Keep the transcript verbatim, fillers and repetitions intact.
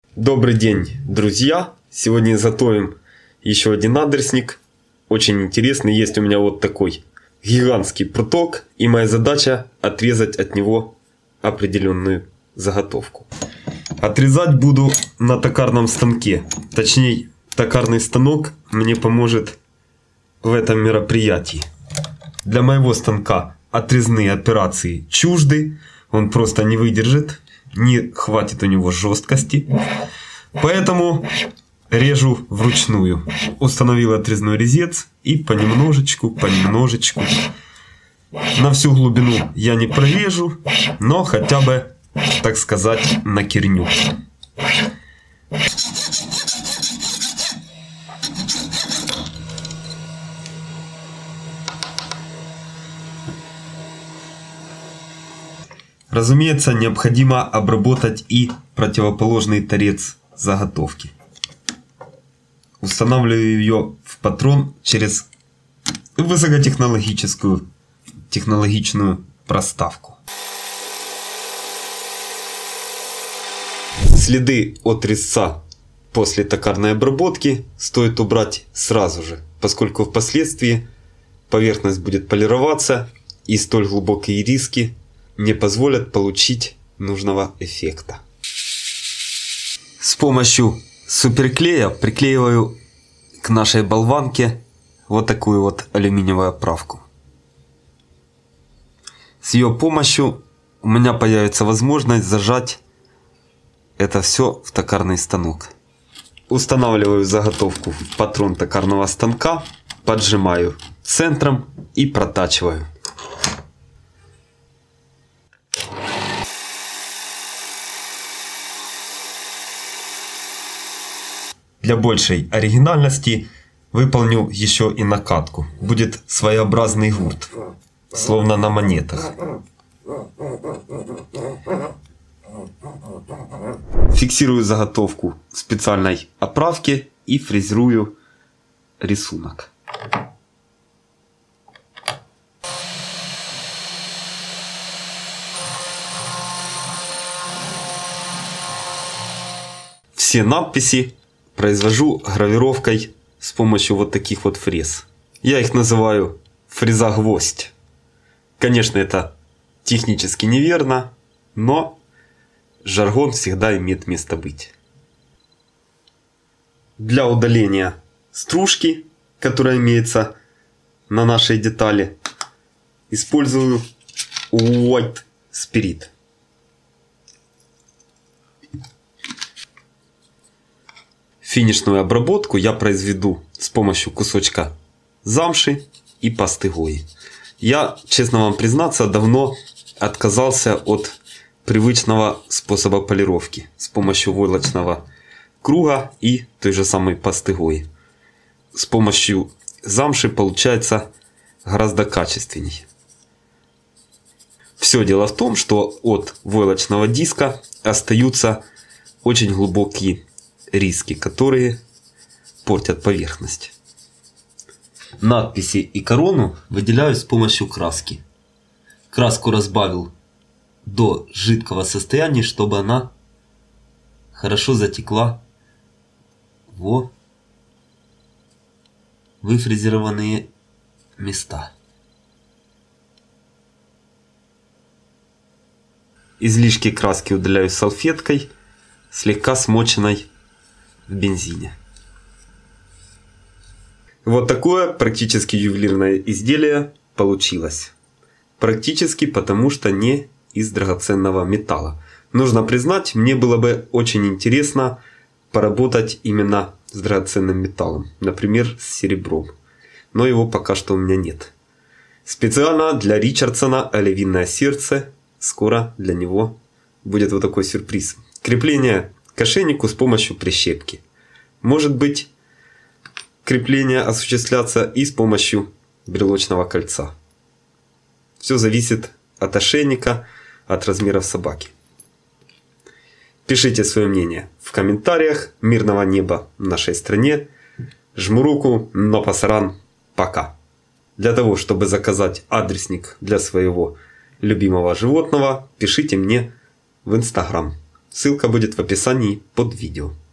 Добрый день, друзья! Сегодня изготовим еще один адресник. Очень интересный. Есть у меня вот такой гигантский пруток. И моя задача отрезать от него определенную заготовку. Отрезать буду на токарном станке. Точнее, токарный станок мне поможет в этом мероприятии. Для моего станка отрезные операции чужды. Он просто не выдержит. Не хватит у него жесткости. Поэтому режу вручную. Установил отрезной резец и понемножечку, понемножечку. На всю глубину я не прорежу, но хотя бы, так сказать, накерню. Разумеется, необходимо обработать и противоположный торец заготовки. Устанавливаю ее в патрон через высокотехнологическую технологичную проставку. Следы от резца после токарной обработки стоит убрать сразу же, поскольку впоследствии поверхность будет полироваться и столь глубокие риски не позволят получить нужного эффекта. С помощью суперклея приклеиваю к нашей болванке вот такую вот алюминиевую оправку. С ее помощью у меня появится возможность зажать это все в токарный станок. Устанавливаю заготовку в патрон токарного станка, поджимаю центром и протачиваю. Для большей оригинальности выполню еще и накатку. Будет своеобразный гурт, словно на монетах. Фиксирую заготовку в специальной оправке и фрезерую рисунок. Все надписи произвожу гравировкой с помощью вот таких вот фрез. Я их называю фреза-гвоздь. Конечно, это технически неверно, но жаргон всегда имеет место быть. Для удаления стружки, которая имеется на нашей детали, использую White Spirit. Финишную обработку я произведу с помощью кусочка замши и пасты Гои. Я, честно вам признаться, давно отказался от привычного способа полировки с помощью войлочного круга и той же самой пасты Гои. С помощью замши получается гораздо качественней. Все дело в том, что от войлочного диска остаются очень глубокие риски, которые портят поверхность. Надписи и корону выделяю с помощью краски. Краску разбавил до жидкого состояния, чтобы она хорошо затекла во выфрезерованные места. Излишки краски удаляю салфеткой, слегка смоченной в бензине. Вот такое практически ювелирное изделие получилось. Практически, потому что не из драгоценного металла. Нужно признать, мне было бы очень интересно поработать именно с драгоценным металлом. Например, с серебром. Но его пока что у меня нет. Специально для Ричардсона оливинное сердце. Скоро для него будет вот такой сюрприз. Крепление к ошейнику с помощью прищепки. Может быть, крепление осуществляться и с помощью брелочного кольца. Все зависит от ошейника, от размеров собаки. Пишите свое мнение в комментариях. Мирного неба в нашей стране. Жму руку, но пасаран. Пока. Для того, чтобы заказать адресник для своего любимого животного, пишите мне в Инстаграм. Ссылка будет в описании под видео.